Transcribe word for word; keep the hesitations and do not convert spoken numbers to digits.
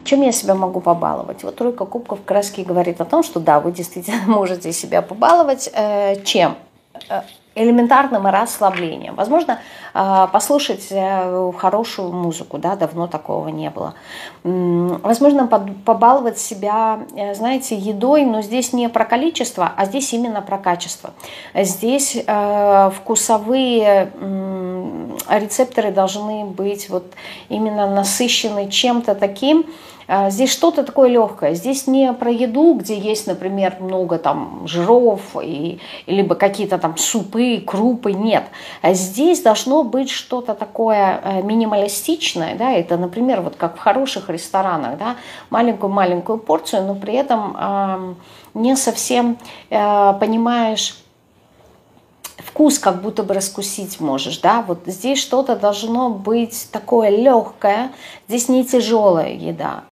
Чем я себя могу побаловать? Вот тройка кубков как раз говорит о том, что да, вы действительно можете себя побаловать. Э, чем? Э, элементарным расслаблением. Возможно, э, послушать э, хорошую музыку, да, давно такого не было. М, возможно, под, побаловать себя, э, знаете, едой, но здесь не про количество, а здесь именно про качество. Здесь э, вкусовые э, рецепторы должны быть вот именно насыщены чем-то таким. Здесь что-то такое легкое. Здесь не про еду, где есть, например, много там жиров, и, либо какие-то там супы, крупы. Нет. А здесь должно быть что-то такое минималистичное. Да? Это, например, вот как в хороших ресторанах. Да? Маленькую-маленькую порцию, но при этом э, не совсем э, понимаешь вкус, как будто бы раскусить можешь, да, вот здесь что-то должно быть такое легкое, здесь не тяжелая еда,